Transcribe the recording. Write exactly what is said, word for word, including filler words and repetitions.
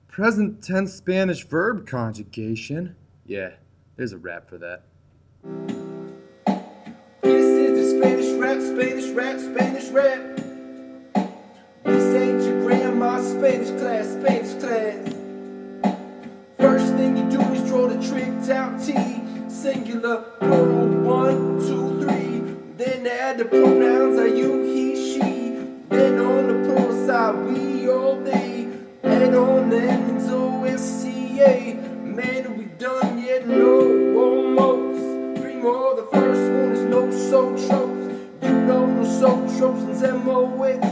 Present tense Spanish verb conjugation. Yeah, there's a rap for that. This is the Spanish rap, Spanish rap, Spanish rap. This ain't your grandma's Spanish class, Spanish class. First thing you do is draw the tricked out T. Singular, plural, one, two, three. Then add the pronouns are you, he, she. Then on the plural side, we, or they. Add on the endings O S C A. Man, are we done yet? No, almost. Three more, the first one is no so tropes. You know no so tropes and M O X.